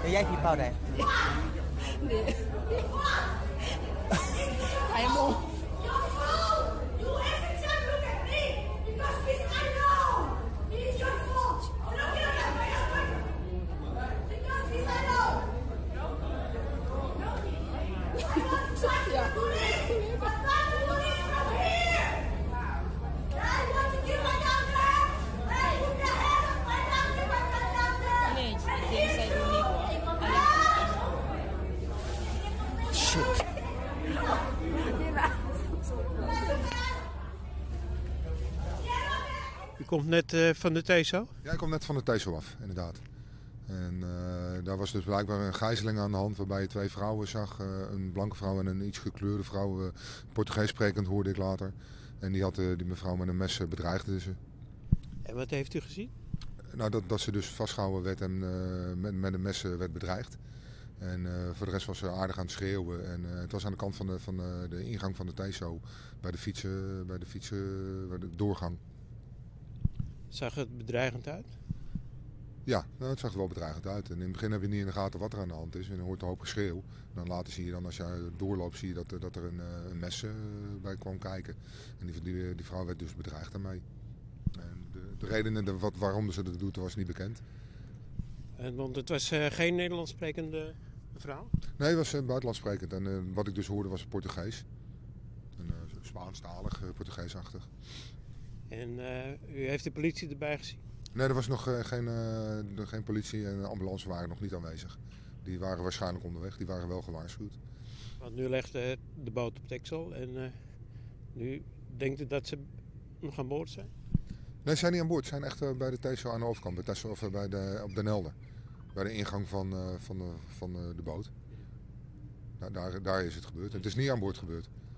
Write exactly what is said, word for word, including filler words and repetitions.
你jij hier pauze. Nee. Hij moet. Shit. U komt net uh, van de T E S O? Ja, ik kom net van de T E S O af, inderdaad. En uh, daar was dus blijkbaar een gijzeling aan de hand waarbij je twee vrouwen zag. Uh, een blanke vrouw en een iets gekleurde vrouw. Uh, Portugees sprekend hoorde ik later. En die had uh, die mevrouw met een mes uh, bedreigde ze. En wat heeft u gezien? Nou, dat, dat ze dus vastgehouden werd en uh, met, met een mes uh, werd bedreigd. En uh, voor de rest was ze aardig aan het schreeuwen. En uh, het was aan de kant van de, van de, de ingang van de T E S O. Bij de fietsen, bij de fietsen, bij de doorgang. Zag het bedreigend uit? Ja, nou, het zag er wel bedreigend uit. En in het begin heb je niet in de gaten wat er aan de hand is. En dan hoort een hoop geschreeuw. En dan later zie je dan, als je doorloopt, zie je dat, dat er een, een mes uh, bij kwam kijken. En die, die, die vrouw werd dus bedreigd daarmee. En de, de reden de, wat, waarom ze dat doet, was niet bekend. En, want het was uh, geen Nederlands sprekende vrouw? Nee, het was uh, buitenlands sprekend. En uh, wat ik dus hoorde was Portugees. En, uh, Spaanstalig, uh, Portugeesachtig. En uh, u heeft de politie erbij gezien? Nee, er was nog uh, geen, uh, geen politie en ambulance waren nog niet aanwezig. Die waren waarschijnlijk onderweg, die waren wel gewaarschuwd. Want nu legt uh, de boot op Texel en uh, nu denkt u dat ze nog aan boord zijn? Nee, ze zijn niet aan boord. Ze zijn echt uh, bij de T E S O aan de overkant, bij Texel, of uh, bij de, op Den Helder. Bij de ingang van, uh, van, uh, van uh, de boot. Daar, daar, daar is het gebeurd. Het is niet aan boord gebeurd.